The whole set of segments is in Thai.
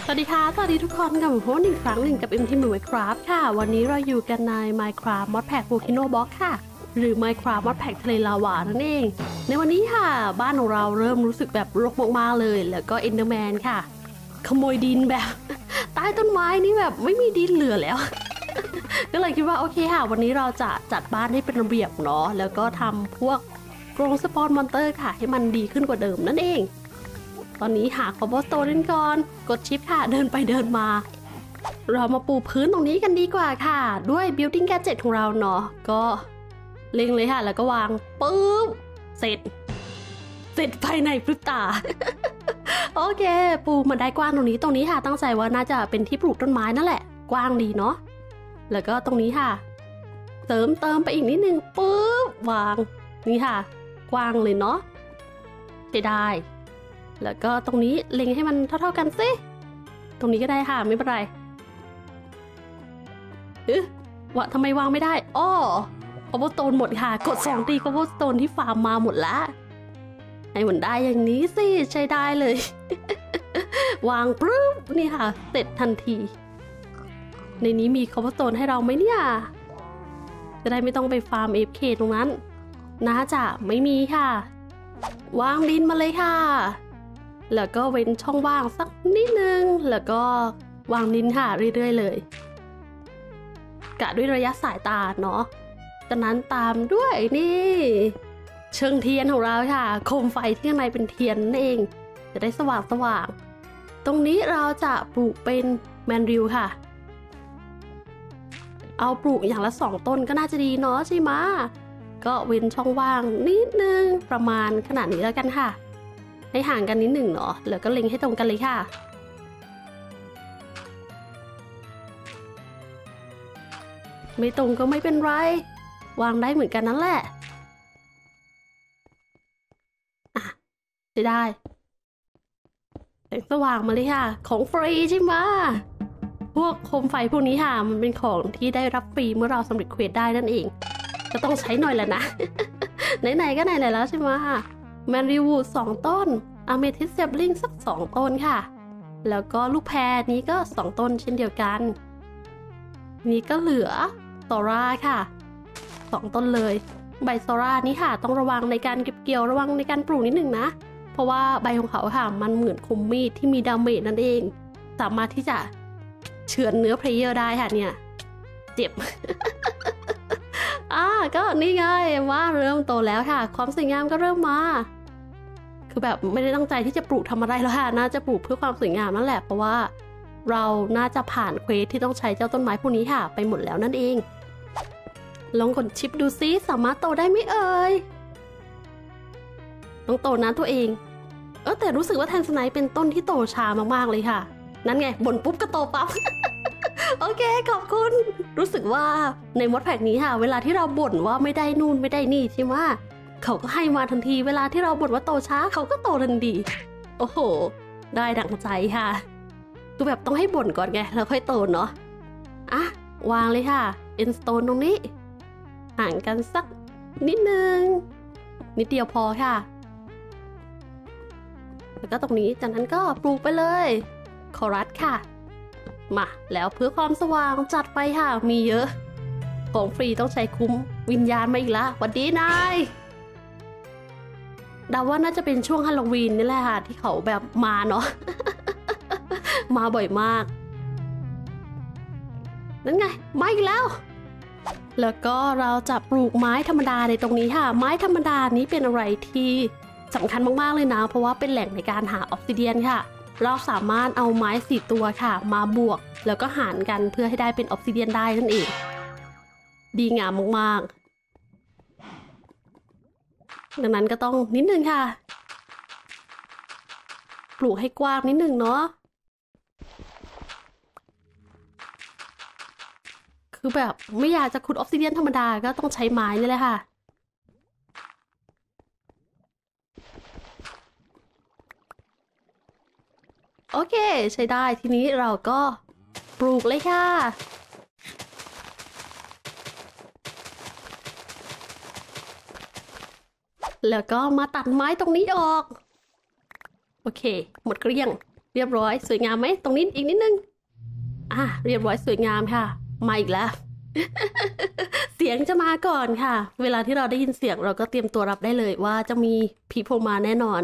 สวัสดีค่ะสวัสดีทุกคนกับผมโพสต์อีกครั้งหนึ่งกับ MT Minecraft ค่ะวันนี้เราอยู่กันใน Minecraft Mod Pack Volcano Block ค่ะหรือ Minecraft Mod Pack ทะเลลาวานั่นเองในวันนี้ค่ะบ้านของเราเริ่มรู้สึกแบบรกมากๆเลยแล้วก็ Enderman ค่ะขโมยดินแบบ ใต้ต้นไม้นี่แบบไม่มีดินเหลือแล้ว ก็เลยคิดว่าโอเคค่ะวันนี้เราจะจัดบ้านให้เป็นระเบียบเนาะแล้วก็ทำพวกกรงสปอนมอนเตอร์ค่ะให้มันดีขึ้นกว่าเดิมนั่นเองตอนนี้หาคอมโบสโตนก่อนกดชิปค่ะเดินไปเดินมาเรามาปูพื้นตรงนี้กันดีกว่าค่ะด้วย Building Gadget ของเราเนาะก็เล็งเลยค่ะแล้วก็วางปึ๊บเสร็จภายในพริบตา โอเคปูมันได้กว้างตรงนี้ค่ะตั้งใจว่าน่าจะเป็นที่ปลูกต้นไม้นั่นแหละกว้างดีเนาะแล้วก็ตรงนี้ค่ะเติมไปอีกนิดนึงปึ๊บวางนี่ค่ะกว้างเลยเนาะใช้ได้แล้วก็ตรงนี้เล็งให้มันเท่ากันสิตรงนี้ก็ได้ค่ะไม่เป็นไรว่าทำไมวางไม่ได้อ้อคอมโบสโตนหมดค่ะกด2ตีคอมโบสโตนที่ฟาร์มมาหมดแล้วให้มันได้อย่างนี้สิใช้ได้เลย วางปึ๊บนี่ค่ะเสร็จทันทีในนี้มีคอมโบสโตนให้เราไหมเนี่ยจะได้ไม่ต้องไปฟาร์ม AFK ตรงนั้นน่าจะไม่มีค่ะวางดินมาเลยค่ะแล้วก็เว้นช่องว่างสักนิดนึงแล้วก็วางดินค่ะเรื่อยๆเลยกะด้วยระยะสายตาเนาะจากนั้นตามด้วยนี่เชิงเทียนของเราค่ะโคมไฟที่ข้างในเป็นเทียนนั่นเองจะได้สว่างตรงนี้เราจะปลูกเป็นแมนริวค่ะเอาปลูกอย่างละ2ต้นก็น่าจะดีเนาะใช่ไหมก็เว้นช่องว่างนิดนึงประมาณขนาดนี้แล้วกันค่ะให้ห่างกันนิดหนึ่งเนาะแล้วก็เล็งให้ตรงกันเลยค่ะไม่ตรงก็ไม่เป็นไรวางได้เหมือนกันนั่นแหละจะได้แสงสว่างมาเลยค่ะของฟรีใช่ไหมพวกโคมไฟพวกนี้ค่ะมันเป็นของที่ได้รับฟรีเมื่อเราสำเร็จเควสได้นั่นเองก็ต้องใช้หน่อยแหละนะ ไหนๆก็ไหนแล้วใช่ไหมแมนริวูด2ต้นอะเมทิสเซบลิงสัก2ต้นค่ะแล้วก็ลูกแพรนี้ก็2ต้นเช่นเดียวกันนี้ก็เหลือโซราค่ะ2ต้นเลยใบโซรานี้ค่ะต้องระวังในการเก็บเกี่ยวระวังในการปลูกนิดหนึ่งนะเพราะว่าใบของเขาค่ะมันเหมือนคมมีดที่มีดาเมจนั่นเองสามารถที่จะเฉือนเนื้อเพลเยอร์ได้ค่ะเนี่ยเจ็บ ก็นี่ไงว่าเริ่มโตแล้วค่ะความสวยงามก็เริ่มมาคือแบบไม่ได้ตั้งใจที่จะปลูกทำอะไรแล้วค่ะน่าจะปลูกเพื่อความสวยงามนั่นแหละเพราะว่าเราน่าจะผ่านเควสที่ต้องใช้เจ้าต้นไม้พวกนี้ค่ะไปหมดแล้วนั่นเองลองกดชิปดูซิสามารถโตได้ไหมเอ่ยต้องโตนะตัวเองแต่รู้สึกว่าแทนสไนป์เป็นต้นที่โตช้ามากๆเลยค่ะนั่นไงบ่นปุ๊บก็โตปั๊บ โอเคขอบคุณรู้สึกว่าในมอดแพ็กนี้ค่ะเวลาที่เราบ่นว่าไม่ได้นู่นไม่ได้นี่ใช่ไหมเขาก็ให้มาทันทีเวลาที่เราบ่นว่าโตช้าเขาก็โตทันทีโอ้โหได้ดั่งใจค่ะคือแบบต้องให้บ่นก่อนไงแล้วค่อยโตเนาะวางเลยค่ะเอ็นสโตนตรงนี้ห่างกันสักนิดนึงนิดเดียวพอค่ะแล้วก็ตรงนี้จากนั้นก็ปลูกไปเลยคอรัสค่ะมาแล้วเพื่อความสว่างจัดไปค่ะมีเยอะของฟรีต้องใช้คุ้มวิญญาณมาอีกแล้วสวัสดีนายเดาว่าน่าจะเป็นช่วงฮาโลวีนนี่แหละค่ะที่เขาแบบมาเนาะ มาบ่อยมากนั่นไงมาอีกแล้วก็เราจะปลูกไม้ธรรมดาในตรงนี้ค่ะไม้ธรรมดานี้เป็นอะไรที่สำคัญมากๆเลยนะเพราะว่าเป็นแหล่งในการหาออฟซิเดียนค่ะเราสามารถเอาไม้4ตัวค่ะมาบวกแล้วก็หารกันเพื่อให้ได้เป็นออฟซิเดียนได้นั่นเองดีงามมากๆดังนั้นก็ต้องนิดนึงค่ะปลูกให้กว้างนิดนึงเนาะคือแบบไม่อยากจะขุดออฟซิเดียนธรรมดาก็ต้องใช้ไม้นี่แหละค่ะโอเคใช้ได้ทีนี้เราก็ปลูกเลยค่ะแล้วก็มาตัดไม้ตรงนี้ออกโอเคหมดเกลี้ยงเรียบร้อยสวยงามไหมตรงนี้อีกนิดนึงเรียบร้อยสวยงามค่ะมาอีกแล้ว เสียงจะมาก่อนค่ะเวลาที่เราได้ยินเสียงเราก็เตรียมตัวรับได้เลยว่าจะมีผีโผล่มาแน่นอน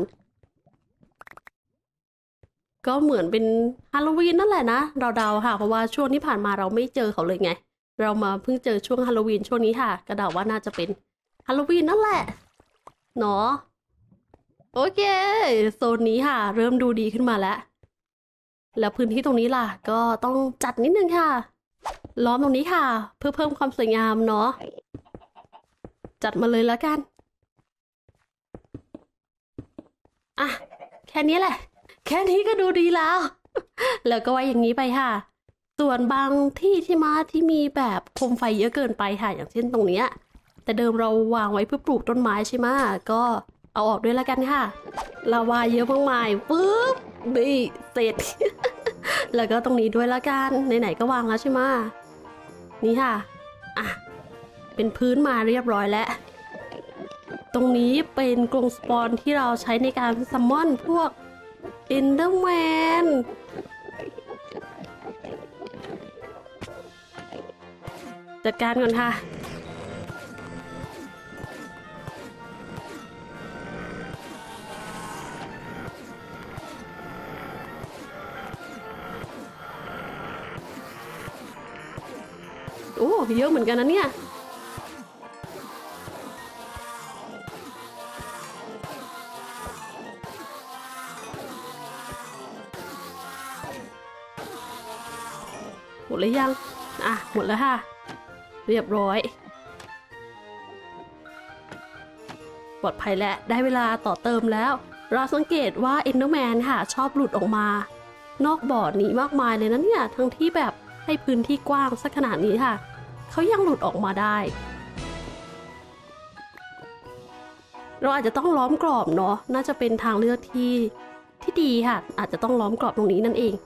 ก็เหมือนเป็นฮาโลวีนนั่นแหละนะเราเดาค่ะเพราะว่าช่วงที่ผ่านมาเราไม่เจอเขาเลยไงเรามาเพิ่งเจอช่วงฮาโลวีนช่วงนี้ค่ะก็เดาว่าน่าจะเป็นฮาโลวีนนั่นแหละเนาะโอเคโซนนี้ค่ะเริ่มดูดีขึ้นมาแล้วพื้นที่ตรงนี้ล่ะก็ต้องจัดนิดนึงค่ะล้อมตรงนี้ค่ะเพื่อเพิ่มความสวยงามเนาะจัดมาเลยแล้วกันแค่นี้แหละแค่นี้ก็ดูดีแล้ว แล้วก็ไว้อย่างนี้ไปค่ะส่วนบางที่ที่มีแบบโคมไฟเยอะเกินไปค่ะอย่างเช่นตรงเนี้ยแต่เดิมเราวางไว้เพื่อปลูกต้นไม้ใช่ไหมก็เอาออกด้วยแล้วกันค่ะลาวาเยอะมากมายปุ๊บนี่เสร็จ แล้วก็ตรงนี้ด้วยแล้วกันไหนๆก็วางแล้วใช่ไหมนี่ค่ะเป็นพื้นมาเรียบร้อยแล้วตรงนี้เป็นกรงสปอนที่เราใช้ในการซัมมอนพวกเอนเดอร์แมนจัดการก่อนค่ะโอ้เยอะเหมือนกันนะเนี่ยหมดเลยยังหมดแล้วค่ะเรียบร้อยปลอดภัยแล้วได้เวลาต่อเติมแล้วเราสังเกตว่าเอนเดอร์แมนค่ะชอบหลุดออกมานอกบ่อนี้มากมายเลยนะเนี่ยทั้งที่แบบให้พื้นที่กว้างสักขนาดนี้ค่ะเขายังหลุดออกมาได้เราอาจจะต้องล้อมกรอบเนาะน่าจะเป็นทางเลือกที่ดีค่ะอาจจะต้องล้อมกรอบตรงนี้นั่นเอง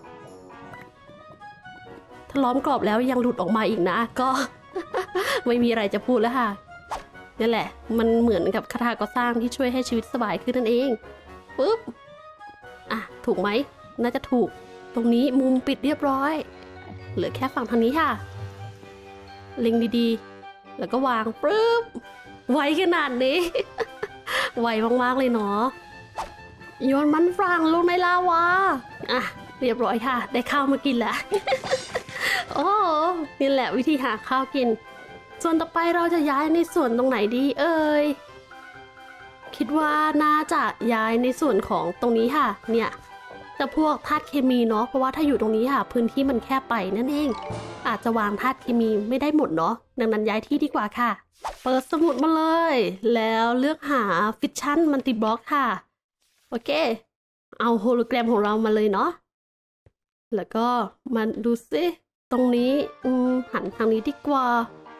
ถ้าล้อมกรอบแล้วยังหลุดออกมาอีกนะก็ ไม่มีอะไรจะพูดแล้วค่ะนั่นแหละมันเหมือนกับคาถาก่อสร้างที่ช่วยให้ชีวิตสบายขึ้นนั่นเองปุ๊บถูกไหมน่าจะถูกตรงนี้มุมปิดเรียบร้อยเหลือแค่ฝั่งทางนี้ค่ะเล็งดีๆแล้วก็วางปึ๊บไวขนาดนี้ ไวมากๆเลยเนาะโยนมันฝรั่งลงในลาวาเรียบร้อยค่ะได้ข้าวมากินแล้ว โอ้นี่แหละวิธีหาข้าวกินส่วนต่อไปเราจะย้ายในส่วนตรงไหนดีเอ่ยคิดว่าน่าจะย้ายในส่วนของตรงนี้ค่ะเนี่ยจะพวกธาตุเคมีเนาะเพราะว่าถ้าอยู่ตรงนี้ค่ะพื้นที่มันแคบไปนั่นเองอาจจะวางธาตุเคมีไม่ได้หมดเนาะดังนั้นย้ายที่ดีกว่าค่ะเปิดสมุดมาเลยแล้วเลือกหาฟิชชั่นมัลติบล็อกค่ะโอเคเอาโฮโลแกรมของเรามาเลยเนาะแล้วก็มาดูซิตรงนี้หันทางนี้ดีกว่า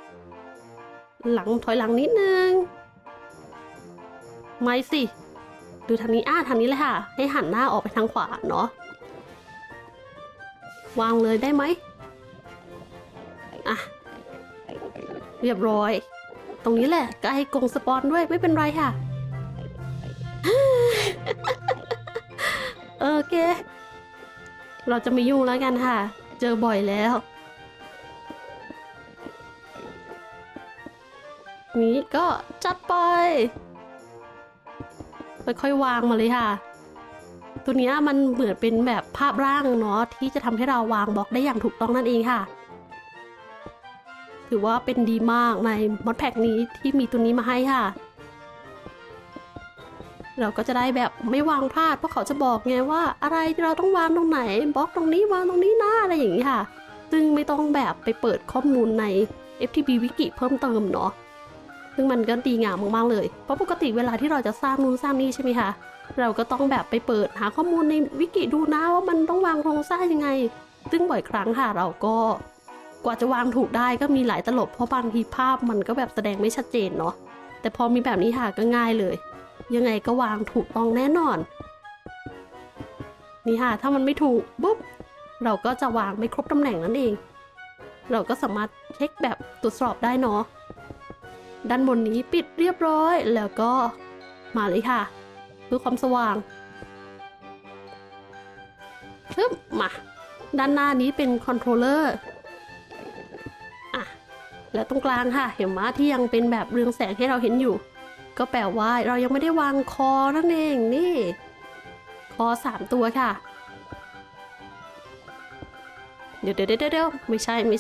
ถอยหลังนิดนึงไม่สิดูทางนี้ทางนี้เลยค่ะให้หันหน้าออกไปทางขวาเนาะวางเลยได้ไหมเรียบร้อยตรงนี้แหละใกล้กรงสปอนด้วยไม่เป็นไรค่ะ โอเคเราจะไม่ยุ่งแล้วกันค่ะเจอบ่อยแล้วนี้ก็จัดไปค่อยๆวางมาเลยค่ะตัวนี้มันเหมือนเป็นแบบภาพร่างเนาะที่จะทำให้เราวางบล็อกได้อย่างถูกต้องนั่นเองค่ะถือว่าเป็นดีมากในมอดแพ็กนี้ที่มีตัวนี้มาให้ค่ะเราก็จะได้แบบไม่วางพลาดเพราะเขาจะบอกไงว่าอะไรเราต้องวางตรงไหนบล็อกตรงนี้วางตรงนี้นะอะไรอย่างนี้ค่ะซึ่งไม่ต้องแบบไปเปิดข้อมูลใน FTB Wiki เพิ่มเติมเนาะซึ่งมันก็ดีงามมากๆเลยเพราะปกติเวลาที่เราจะสร้างนู่นสร้างนี่ใช่ไหมคะเราก็ต้องแบบไปเปิดหาข้อมูลในวิกิดูนะว่ามันต้องวางโครงสร้างยังไงซึ่งบ่อยครั้งค่ะเราก็กว่าจะวางถูกได้ก็มีหลายตลบเพราะบางทีภาพมันก็แบบแสดงไม่ชัดเจนเนาะแต่พอมีแบบนี้ค่ะก็ง่ายเลยยังไงก็วางถูกต้องแน่นอนนี่ค่ะถ้ามันไม่ถูกปุ๊บเราก็จะวางไม่ครบตำแหน่งนั่นเองเราก็สามารถเช็คแบบตรวจสอบได้เนาะด้านบนนี้ปิดเรียบร้อยแล้วก็มาเลยค่ะเพื่อความสว่างปึ๊บมาด้านหน้านี้เป็นคอนโทรลเลอร์อ่ะแล้วตรงกลางค่ะเห็นไหมที่ยังเป็นแบบเรืองแสงให้เราเห็นอยู่ก็แปลว่าเรายังไม่ได้วางคอนั่นเองนี่คอ3ตัวค่ะเดี๋ยวไม่ใช่1 2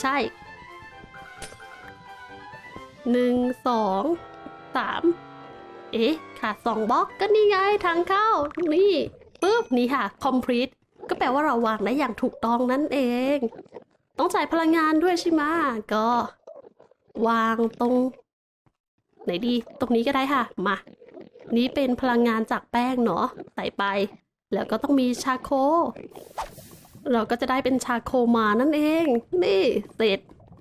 3เอ๊ะขาด2บล็อกก็นี่ไงทางเข้านี่ปึ๊บนี่ค่ะ complete ก็แปลว่าเราวางได้อย่างถูกต้องนั่นเองต้องจ่ายพลังงานด้วยใช่ไหมก็วางตรงไหนดีตรงนี้ก็ได้ค่ะมานี้เป็นพลังงานจากแป้งเนาะใส่ไปแล้วก็ต้องมีชาโคเราก็จะได้เป็นชาโคมานั่นเองนี่เสร็จ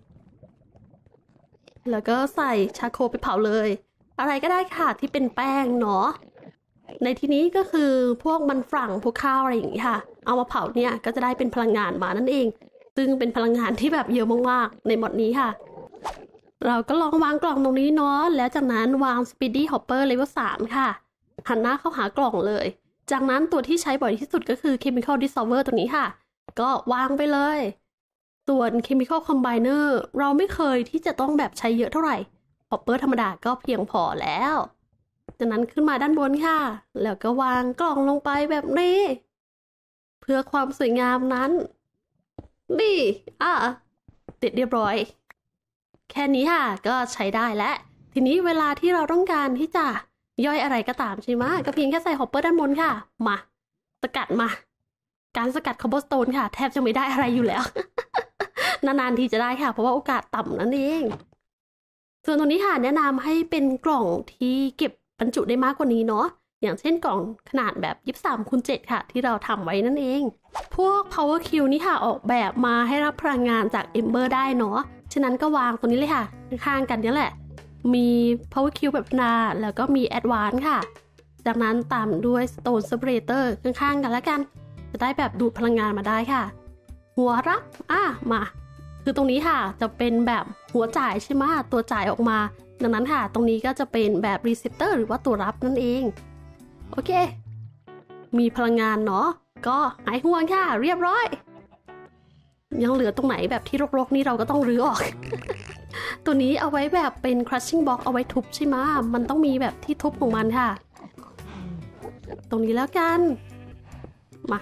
แล้วก็ใส่ชาโคไปเผาเลยอะไรก็ได้ค่ะที่เป็นแป้งเนาะในที่นี้ก็คือพวกมันฝรั่งพวกข้าวอะไรอย่างนี้ค่ะเอามาเผาเนี่ยก็จะได้เป็นพลังงานมานั่นเองซึ่งเป็นพลังงานที่แบบเยอะมากๆในหมดนี้ค่ะเราก็ลองวางกล่องตรงนี้เนาะแล้วจากนั้นวาง Speedy Hopper Level 3 ค่ะหันหน้าเข้าหากล่องเลยจากนั้นตัวที่ใช้บ่อยที่สุดก็คือ Chemical Dissolver ตัวนี้ค่ะก็วางไปเลยส่วน Chemical Combiner เราไม่เคยที่จะต้องแบบใช้เยอะเท่าไหร่ Hopper ธรรมดาก็เพียงพอแล้วจากนั้นขึ้นมาด้านบนค่ะแล้วก็วางกล่องลงไปแบบนี้เพื่อความสวยงามนั้นนี่ติดเรียบร้อยแค่นี้ค่ะก็ใช้ได้แล้วทีนี้เวลาที่เราต้องการที่จะย่อยอะไรก็ตามใช่ไหมก็เพียงแค่ใส่ฮอปเปอร์ด้านบนค่ะมาสกัดมาการสกัดคอมโบสโตนค่ะแทบจะไม่ได้อะไรอยู่แล้ว นานๆทีจะได้ค่ะเพราะว่าโอกาสต่ำนั่นเองส่วนตรงนี้ค่ะแนะนำให้เป็นกล่องที่เก็บบรรจุได้มากกว่านี้เนาะอย่างเช่นกล่องขนาดแบบ23x7ค่ะที่เราทำไว้นั่นเองพวก power cube นี่ค่ะออกแบบมาให้รับพลังงานจาก Ember ได้เนาะฉะนั้นก็วางตัวนี้เลยค่ะข้างๆกันนี่แหละมี power cube แบบนาแล้วก็มี advance ค่ะจากนั้นตามด้วย stone separator ข้างๆกันแล้วกันจะได้แบบดูดพลังงานมาได้ค่ะหัวรับมาคือตรงนี้ค่ะจะเป็นแบบหัวจ่ายใช่ไหมตัวจ่ายออกมาดังนั้นค่ะตรงนี้ก็จะเป็นแบบ receptor หรือว่าตัวรับนั่นเองโอเคมีพลังงานเนาะก็หายห่วงค่ะเรียบร้อยยังเหลือตรงไหนแบบที่รกๆนี่เราก็ต้องรื้อออก ตัวนี้เอาไว้แบบเป็น crushing box เอาไว้ทุบใช่ไหมมันต้องมีแบบที่ทุบของมันค่ะตรงนี้แล้วกันมา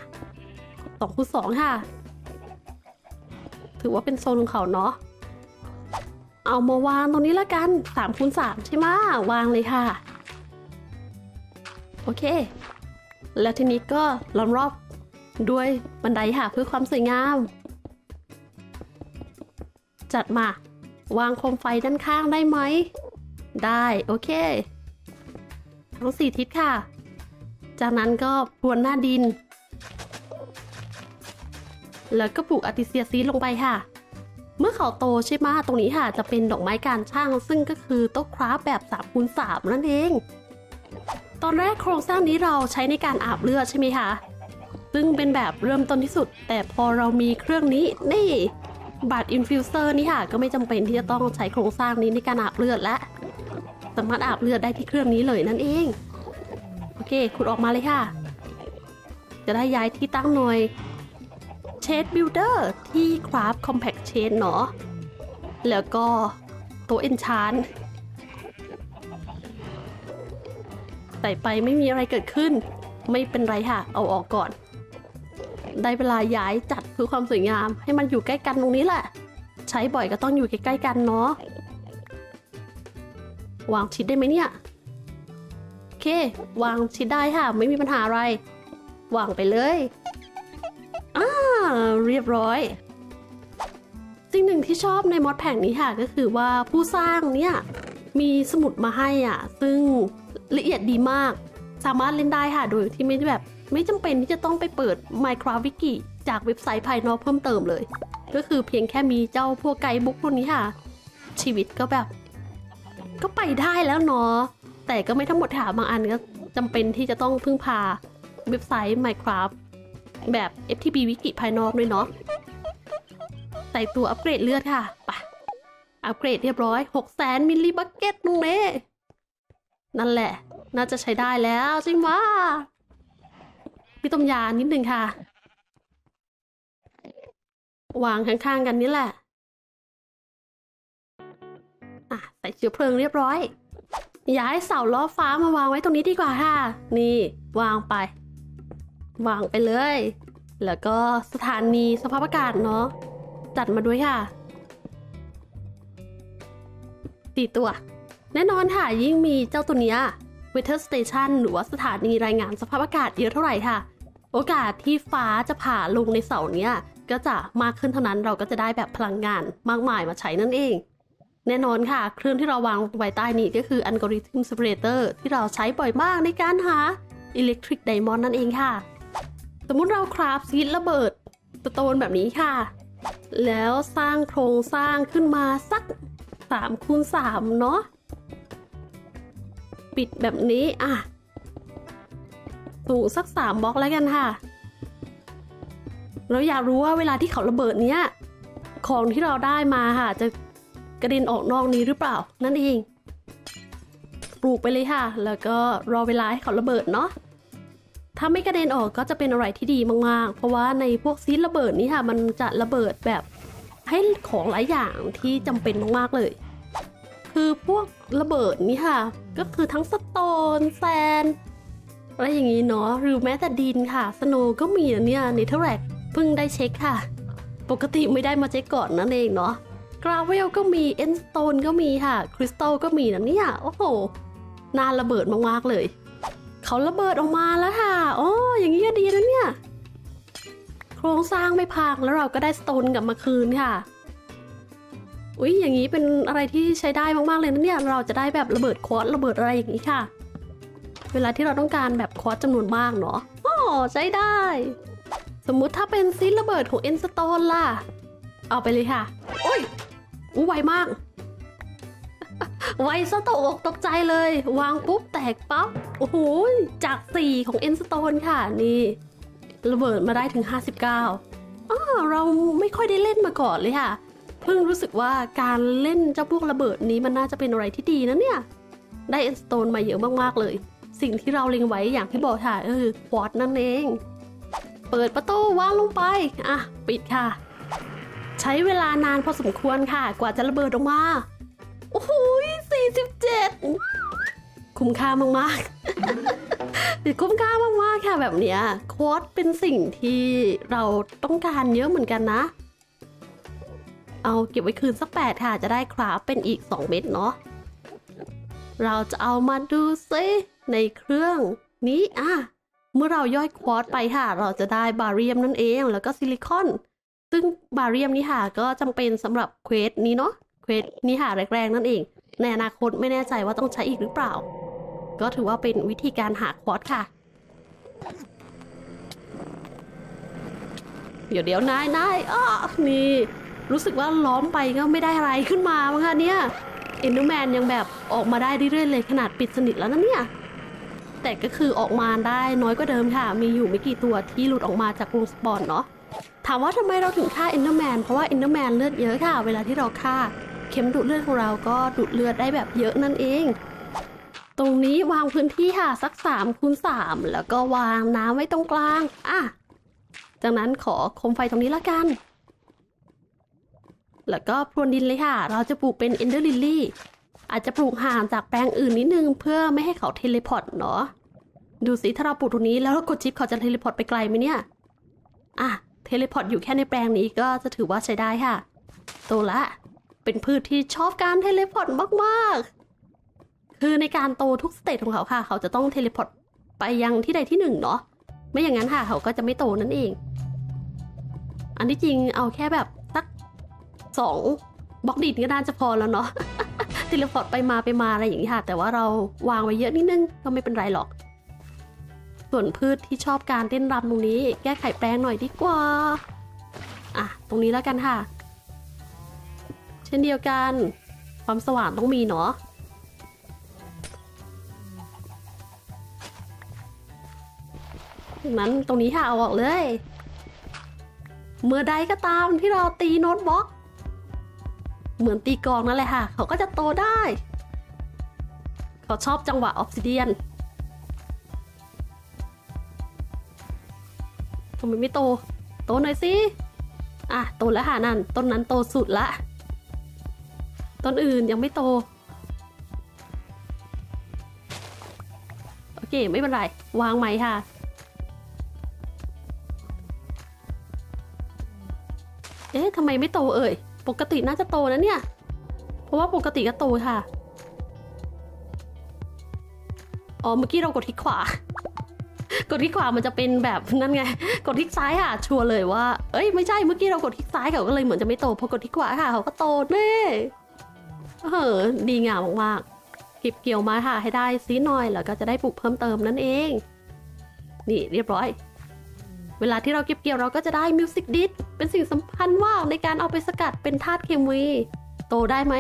2x2ค่ะถือว่าเป็นโซนของเขาเนาะเอามาวางตรงนี้แล้วกัน3x3ใช่ไหมวางเลยค่ะโอเคแล้วทีนี้ก็ล้อมรอบด้วยบันไดค่ะเพื่อความสวยงามจัดมาวางโคมไฟด้านข้างได้ไหมได้โอเคทั้ง4ทิศค่ะจากนั้นก็พรวนหน้าดินแล้วก็ปลูกอาร์ติเซียซีดลงไปค่ะเมื่อเขาโตใช่ไหมตรงนี้ค่ะจะเป็นดอกไม้การช่างซึ่งก็คือโต๊ะคราฟแบบ3x3นั่นเองตอนแรกโครงสร้างนี้เราใช้ในการอาบเลือดใช่ไหมคะซึ่งเป็นแบบเริ่มต้นที่สุดแต่พอเรามีเครื่องนี้นี่บัตรอินฟิวเซอร์นี่ค่ะก็ไม่จำเป็นที่จะต้องใช้โครงสร้างนี้ในการอาบเลือดและสามารถอาบเลือดได้ที่เครื่องนี้เลยนั่นเองโอเคขุดออกมาเลยค่ะจะได้ย้ายที่ตั้งหน่อยเชดบิลเดอร์ที่คราฟคอมแพคเชนเนาะแล้วก็โต๊ะเอนชานใส่ไปไม่มีอะไรเกิดขึ้นไม่เป็นไรค่ะเอาออกก่อนได้เวลาย้ายจัดเพื่อความสวยงามให้มันอยู่ใกล้กันตรงนี้แหละใช้บ่อยก็ต้องอยู่ใกล้ๆกันเนาะวางชิดได้ไหมเนี่ยโอเควางชิดได้ค่ะไม่มีปัญหาอะไรวางไปเลยเรียบร้อยสิ่งหนึ่งที่ชอบในมอดแพ็กนี้ค่ะก็คือว่าผู้สร้างเนี่ยมีสมุดมาให้ซึ่งละเอียดดีมากสามารถเล่นได้ค่ะโดยที่ไม่จำเป็นที่จะต้องไปเปิด Minecraft Wiki จากเว็บไซต์ภายนอกเพิ่มเติมเลยก็คือเพียงแค่มีเจ้าพวกไกด์บุ๊กพวกนี้ค่ะชีวิตก็แบบก็ไปได้แล้วเนาะแต่ก็ไม่ทั้งหมดค่ะบางอันก็จำเป็นที่จะต้องพึ่งพาเว็บไซต์ Minecraft แบบ FTP Wiki ภายนอกด้วยเนาะใส่ตัวอัปเกรดเลือดค่ะไปอัปเกรดเรียบร้อย600,000 มิลลิบักเก็ตตรงนี้นั่นแหละน่าจะใช้ได้แล้วจริงว่าพี่ต้มยานิดนึงค่ะวางข้างๆกันนี่แหละใส่เชื้อเพลิงเรียบร้อยย้ายเสาล้อฟ้ามาวางไว้ตรงนี้ดีกว่าค่ะนี่วางไปเลยแล้วก็สถานีสภาพอากาศเนาะจัดมาด้วยค่ะ4 ตัวแน่นอนค่ะยิ่งมีเจ้าตัวเนี้ย Weather Station หรือว่าสถานีรายงานสภาพอากาศเยอะเท่าไหร่ค่ะโอกาสที่ฟ้าจะผ่าลงในเสาเนี้ยก็จะมากขึ้นเท่านั้นเราก็จะได้แบบพลังงานมากมายมาใช้นั่นเองแน่นอนค่ะเครื่องที่เราวางไว้ใต้นี้ก็คือ Algorithm Separator ที่เราใช้บ่อยมากในการหา Electric Diamond นั่นเองค่ะสมมุติเราคราฟซีดระเบิดสโตนแบบนี้ค่ะแล้วสร้างโครงสร้างขึ้นมาสัก3x3เนาะปิดแบบนี้สูงสัก3 บล็อกแล้วกันค่ะเราอยากรู้ว่าเวลาที่เขาระเบิดเนี้ยของที่เราได้มาค่ะจะกระเด็นออกนอกนี้หรือเปล่านั่นเองปลูกไปเลยค่ะแล้วก็รอเวลาให้เขาระเบิดเนาะถ้าไม่กระเด็นออกก็จะเป็นอะไรที่ดีมากๆเพราะว่าในพวกซีดระเบิดนี้ค่ะมันจะระเบิดแบบให้ของหลายอย่างที่จำเป็นมากๆเลยคือพวกระเบิดนี่ค่ะก็คือทั้งสโตนแซนอะไรอย่างนี้เนาะหรือแม้แต่ดินค่ะสโนว์ก็มีนะเนี่ยเนเธอร์แร็กเพิ่งได้เช็คค่ะปกติไม่ได้มาเช็คก่อนนั่นเองเนาะกราเวลก็มีเอ็นสโตนก็มีค่ะคริสตัลก็มีนะเนี่ยโอ้โหน่าระเบิดมากๆเลยเขาระเบิดออกมาแล้วค่ะอย่างนี้ก็ดีนะเนี่ยโครงสร้างไม่พังแล้วเราก็ได้สโตนกลับมาคืนค่ะอย่างนี้เป็นอะไรที่ใช้ได้มากๆเลยนะเนี่ยเราจะได้แบบระเบิดควอตระเบิดอะไรอย่างนี้ค่ะเวลาที่เราต้องการแบบควอตจำนวนมากเนาะใช้ได้สมมุติถ้าเป็นซีดระเบิดของเอ็นสโตนล่ะเอาไปเลยค่ะไวมาก ไวซะตกอกตกใจเลยวางปุ๊บแตกปั๊บโอ้โหจาก4ของเอ็นสโตนค่ะนี่ระเบิดมาได้ถึง59เราไม่ค่อยได้เล่นมาก่อนเลยค่ะเพิ่งรู้สึกว่าการเล่นเจ้าพวกระเบิดนี้มันน่าจะเป็นอะไรที่ดีนะเนี่ยได้เอ็นสโตนมาเยอะมากๆเลยสิ่งที่เราเล็งไว้อย่างที่บอกค่ะควอตนั่นเองเปิดประตูวางลงไปปิดค่ะใช้เวลานานพอสมควรค่ะกว่าจะระเบิดออกมาโอ้โห47คุ้มค่ามากๆ คุ้มค่ามากๆค่ะแบบเนี้ยควอตเป็นสิ่งที่เราต้องการเยอะเหมือนกันนะเอาเก็บไว้คืนสัก8ค่ะจะได้คราฟเป็นอีก2 เม็ดเนาะเราจะเอามาดูซิในเครื่องนี้เมื่อเราย่อยควอตไปค่ะเราจะได้บาเรียมนั่นเองแล้วก็ซิลิคอนซึ่งบาเรียมนี้ค่ะก็จำเป็นสำหรับเควสนี้เนาะเควสนี้ค่ะแรกๆนั่นเองในอนาคตไม่แน่ใจว่าต้องใช้อีกหรือเปล่าก็ถือว่าเป็นวิธีการหาควอตค่ะเดี๋ยวนายนี่รู้สึกว่าล้อมไปก็ไม่ได้อะไรขึ้นมามั้งคะเนี่ยเอ็นเดอร์แมนยังแบบออกมาได้เรื่อยๆเลยขนาดปิดสนิทแล้วนะเนี่ยแต่ก็คือออกมาได้น้อยกว่าเดิมค่ะมีอยู่ไม่กี่ตัวที่หลุดออกมาจากวงสปอนเนาะถามว่าทำไมเราถึงฆ่าเอ็นเดอร์แมนเพราะว่าเอ็นเดอร์แมนเลือดเยอะค่ะเวลาที่เราฆ่าเข็มดูดเลือดของเราก็ดูดเลือดได้แบบเยอะนั่นเองตรงนี้วางพื้นที่ค่ะสัก3x3แล้วก็วางน้ำไว้ตรงกลางจากนั้นขอโคมไฟตรงนี้ละกันแล้วก็พรวนดินเลยค่ะเราจะปลูกเป็นเอนเดอร์ลิลลี่อาจจะปลูกห่างจากแปลงอื่นนิดนึงเพื่อไม่ให้เขาเทเลพอร์ตเนาะดูสิถ้าเราปลูกตรงนี้แล้วเรากดชิปเขาจะเทเลพอร์ตไปไกลไหมเนี่ยเทเลพอร์ตอยู่แค่ในแปลงนี้ก็จะถือว่าใช้ได้ค่ะโตละเป็นพืชที่ชอบการเทเลพอร์ตมากๆคือในการโตทุกสเตจของเขาค่ะเขาจะต้องเทเลพอร์ตไปยังที่ใดที่หนึ่งเนาะไม่อย่างนั้นค่ะเขาก็จะไม่โตนั่นเองอันที่จริงเอาแค่แบบสัก2 บล็อกดินก็น่าจะพอแล้วเนาะ เทเลพอร์ตไปมาอะไรอย่างนี้ค่ะแต่ว่าเราวางไว้เยอะนิดนึงก็ไม่เป็นไรหรอกส่วนพืชที่ชอบการเต้นรำตรงนี้แก้ไขแปลงหน่อยดีกว่าตรงนี้แล้วกันค่ะเช่นเดียวกันความสว่างต้องมีเนาะดังนั้นตรงนี้ค่ะเอาออกเลยเมื่อใดก็ตามที่เราตีโน้ตบล็อกเหมือนตีกลองนั่นแหละค่ะเขาก็จะโตได้เขาชอบจังหวะออฟซิเดียนทำไมไม่โตหน่อยสิอ่ะโตแล้วค่ะนั่นต้นนั้นโตสุดละต้นอื่นยังไม่โตโอเคไม่เป็นไรวางใหม่ค่ะเอ๊ะทำไมไม่โตเอ่ยปกติน่าจะโตนะเนี่ยเพราะว่าปกติก็โตค่ะอ๋อเมื่อกี้เรากดคลิกขวากดคลิกขวามันจะเป็นแบบนั่นไงกดคลิกซ้ายค่ะชัวร์เลยว่าเอ้ยไม่ใช่เมื่อกี้เรากดคลิกซ้ายเขาก็เลยเหมือนจะไม่โตพอกดคลิกขวาค่ะเขาก็โตเน่ดีงามมากๆเก็บเกี่ยวมาค่ะให้ได้ซีหน่อยแล้วก็จะได้ปลูกเพิ่มเติมนั่นเองนี่เรียบร้อยเวลาที่เราเก็บเกี่ยวเราก็จะได้มิวสิกดิสเป็นสิ่งสำคัญว่าในการเอาไปสกัดเป็นธาตุเคมีโตได้ไหม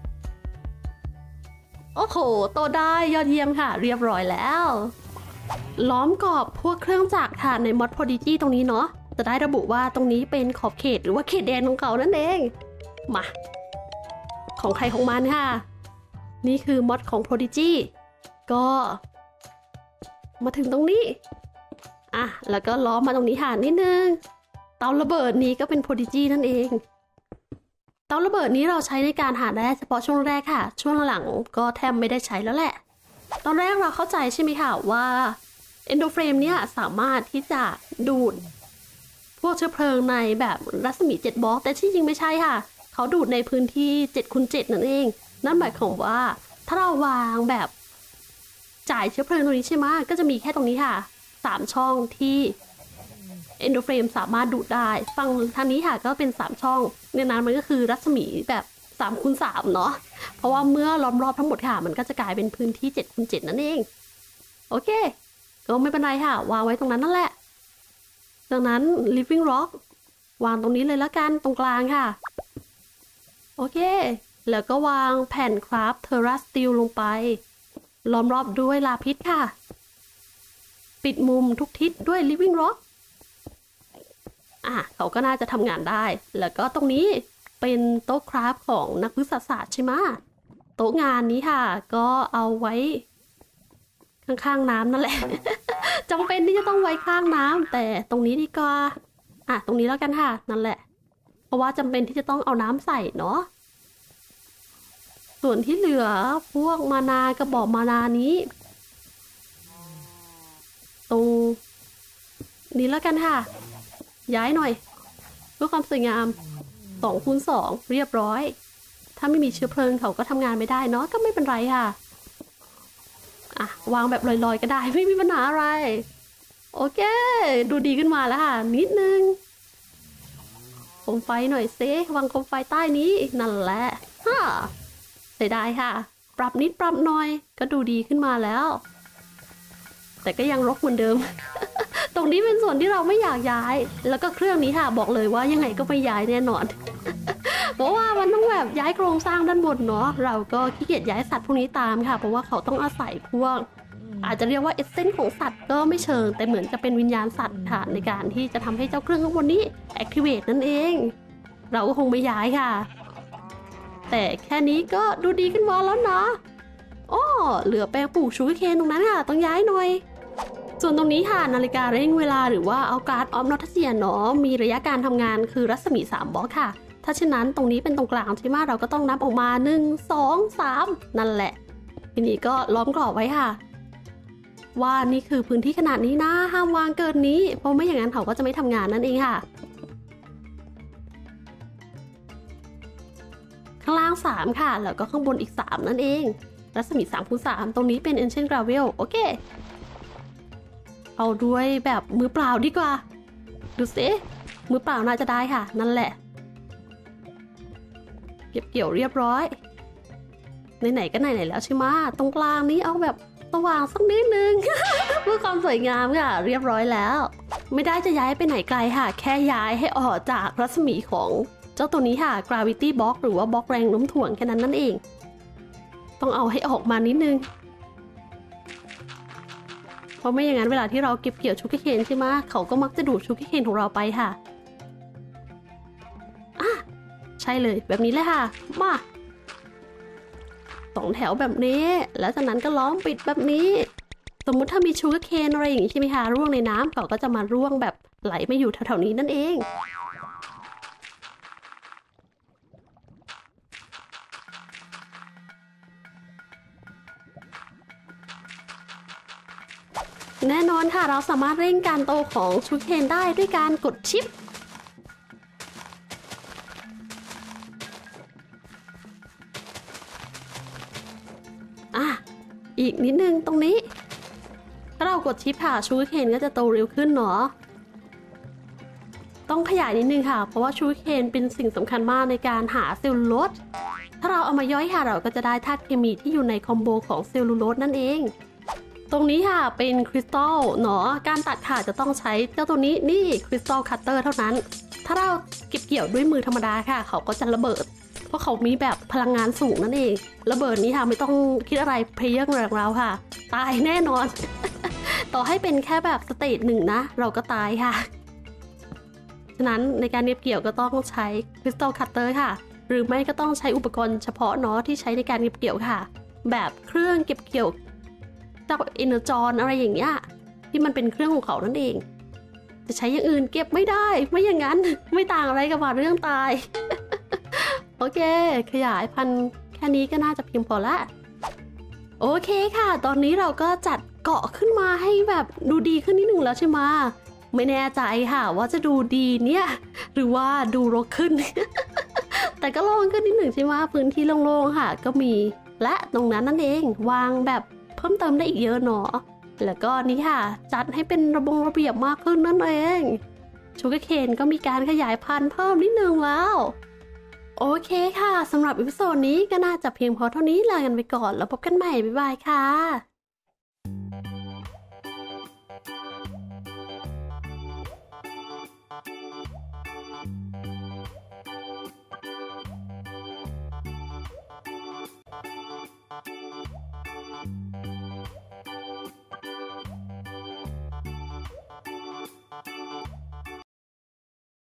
โอ้โหโตได้ยอดเยี่ยมค่ะเรียบร้อยแล้วล้อมกรอบพวกเครื่องจักรค่ะใน Mod Prodigy ตรงนี้เนาะจะได้ระบุว่าตรงนี้เป็นขอบเขตหรือว่าเขตแดนของเขานั่นเองมาของใครของมันค่ะนี่คือ Mod ของ Prodigy ก็มาถึงตรงนี้อ่ะแล้วก็ล้อมมาตรงนี้ค่ะนิดนึงเตาระเบิดนี้ก็เป็น Prodigy นั่นเองเตาระเบิดนี้เราใช้ในการหาแร่เฉพาะช่วงแรกค่ะช่วงหลังก็แทบไม่ได้ใช้แล้วแหละตอนแรกเราเข้าใจใช่ไหมค่ะว่า Endoframe เนี่ยสามารถที่จะดูดพวกเชื้อเพลิงในแบบรัศมี7บล็อกแต่ที่จริงไม่ใช่ค่ะเขาดูดในพื้นที่7x7นั่นเองนั่นหมายความว่าถ้าเราวางแบบจ่ายเชื้อเพลิงตรงนี้ใช่ไหมก็จะมีแค่ตรงนี้ค่ะ3ช่องที่ Endoframe สามารถดูดได้ฝั่งทางนี้ค่ะก็เป็น3ช่องในนั้นมันก็คือรัศมีแบบ3x3เนาะเพราะว่าเมื่อล้อมรอบทั้งหมดค่ะมันก็จะกลายเป็นพื้นที่7x7นั่นเองโอเคก็ไม่เป็นไรค่ะวางไว้ตรงนั้นนั่นแหละดังนั้น Living Rock วางตรงนี้เลยละกันตรงกลางค่ะโอเคแล้วก็วางแผ่นคราฟเทอร่าสตีลลงไปล้อมรอบด้วยลาพิษค่ะปิดมุมทุกทิศด้วย Living Rock เขาก็น่าจะทำงานได้แล้วก็ตรงนี้เป็นโต๊ะคราฟของนักวิทยาศาสตร์ใช่ไหมโต๊ะงานนี้ค่ะก็เอาไว้ข้างๆน้ำนั่นแหละ จำเป็นที่จะต้องไว้ข้างน้ำแต่ตรงนี้ดีกว่าตรงนี้แล้วกันค่ะนั่นแหละเพราะว่าจำเป็นที่จะต้องเอาน้ำใส่เนาะส่วนที่เหลือพวกมานากระบอกมานานี้ตรงนี้แล้วกันค่ะย้ายหน่อยเพื่อความสวยงาม2x2เรียบร้อยถ้าไม่มีเชื้อเพลิงเขาก็ทำงานไม่ได้เนาะก็ไม่เป็นไรค่ะวางแบบลอยๆก็ได้ไม่มีปัญหาอะไรโอเคดูดีขึ้นมาแล้วค่ะนิดนึงโคมไฟหน่อยเซวางโคมไฟใต้นี้นั่นแหละใส่ได้ค่ะปรับนิดปรับหน่อยก็ดูดีขึ้นมาแล้วแต่ก็ยังรกเหมือนเดิม ตรงนี้เป็นส่วนที่เราไม่อยากย้ายแล้วก็เครื่องนี้ค่ะบอกเลยว่ายังไงก็ไม่ย้ายแน่นอน เพราะว่ามันต้องแบบย้ายโครงสร้างด้านบนเนาะเราก็ขี้เกียจย้ายสัตว์พวกนี้ตามค่ะเพราะว่าเขาต้องอาศัยพวกอาจจะเรียกว่าเอเซนส์ของสัตว์ก็ไม่เชิงแต่เหมือนจะเป็นวิญญาณสัตว์ค่ะในการที่จะทำให้เจ้าเครื่องข้างบนนี้ activate นั่นเองเราก็คงไม่ย้ายค่ะแต่แค่นี้ก็ดูดีขึ้นมาแล้วนะอ้อเหลือแปลงปลูกชูการ์เคนตรงนั้นค่ะต้องย้ายหน่อยส่วนตรงนี้ค่ะนาฬิกาเร่งเวลาหรือว่าเอาการ์ดออฟนอตเซียนเนาะมีระยะการทำงานคือรัศมี3บล็อกค่ะถ้าเช่นนั้นตรงนี้เป็นตรงกลางใช่ไหมเราก็ต้องนับออกมา1 2 3นั่นแหละทีนี้ก็ล้อมกรอบไว้ค่ะว่านี่คือพื้นที่ขนาดนี้นะห้ามวางเกินนี้เพราะไม่อย่างนั้นเขาก็จะไม่ทำงานนั่นเองค่ะข้างล่าง3ค่ะแล้วก็ข้างบนอีก3นั่นเองรัศมี3x3ตรงนี้เป็น Ancient Gravel โอเคเอาด้วยแบบมือเปล่าดีกว่าดูสิมือเปล่าน่าจะได้ค่ะนั่นแหละเก็บเกี่ยวเรียบร้อยไหนๆก็ไหนๆแล้วใช่ไหมตรงกลางนี้เอาแบบสว่างสักนิดนึง เพื่อความสวยงามค่ะเรียบร้อยแล้วไม่ได้จะย้ายไปไหนไกลค่ะแค่ย้ายให้ออกจากรัศมีของเจ้าตัวนี้ค่ะ Gravity Box หรือว่าบล็อกแรงโน้มถ่วงแค่นั้นนั่นเองต้องเอาให้ออกมานิดนึงเพราะไม่อย่างนั้นเวลาที่เราเก็บเกี่ยวชูการ์เคนใช่ไหมเขาก็มักจะดูดชูการ์เคนของเราไปค่ะใช่เลยแบบนี้เลยค่ะมา2แถวแบบนี้แล้วจากนั้นก็ล้อมปิดแบบนี้สมมุติถ้ามีชูการ์เคนอะไรอย่างนี้ใช่ไหมคะร่วงในน้ำเขาก็จะมาร่วงแบบไหลมาอยู่แถวๆนี้นั่นเองแน่นอนค่ะเราสามารถเร่งการโตของชูเคนได้ด้วยการกดชิปอีกนิดนึงตรงนี้ถ้าเรากดชิปค่ะชูเคนก็จะโตเร็วขึ้นเนาะต้องขยายนิดนึงค่ะเพราะว่าชูเคนเป็นสิ่งสำคัญมากในการหาเซลลูโลสถ้าเราเอามาย่อยค่ะเราก็จะได้ธาตุเคมีที่อยู่ในคอมโบของเซลลูโลสนั่นเองตรงนี้ค่ะเป็นคริสตัลเนาะการตัดค่ะจะต้องใช้เจ้าตัวนี้นี่คริสตัลคัตเตอร์เท่านั้นถ้าเราเก็บเกี่ยวด้วยมือธรรมดาค่ะเขาก็จะระเบิดเพราะเขามีแบบพลังงานสูงนั่นเองระเบิดนี้ค่ะไม่ต้องคิดอะไรเพลเยอร์อย่างเราค่ะตายแน่นอน ต่อให้เป็นแค่แบบสเตจหนึ่งนะเราก็ตายค่ะฉะนั้นในการเก็บเกี่ยวก็ต้องใช้คริสตัลคัตเตอร์ค่ะหรือไม่ก็ต้องใช้อุปกรณ์เฉพาะเนาะที่ใช้ในการเก็บเกี่ยวค่ะแบบเครื่องเก็บเกี่ยวเจ้าเอเนอร์จอนอะไรอย่างเงี้ยที่มันเป็นเครื่องของเขานั่นเองจะใช้อย่างอื่นเก็บไม่ได้ไม่อย่างนั้นไม่ต่างอะไรกับว่าเรื่องตาย โอเคขยายพันธุ์แค่นี้ก็น่าจะเพียงพอละโอเคค่ะตอนนี้เราก็จัดเกาะขึ้นมาให้แบบดูดีขึ้นนิดหนึ่งแล้วใช่ไหมไม่แน่ใจค่ะว่าจะดูดีเนี่ยหรือว่าดูรกขึ้น แต่ก็โล่งขึ้นนิดหนึ่งใช่ไหมพื้นที่โล่งๆค่ะก็มีและตรงนั้นนั่นเองวางแบบเพิ่มเติมได้อีกเยอะเนาะแล้วก็นี่ค่ะจัดให้เป็นระเบียบมากขึ้นนั่นเองชูการ์เคนก็มีการขยายพันธุ์เพิ่มนิดนึงแล้วโอเคค่ะสำหรับอีพิโซดนี้ก็น่าจะเพียงพอเท่านี้ลากันไปก่อนแล้วพบกันใหม่บ๊ายบายค่ะ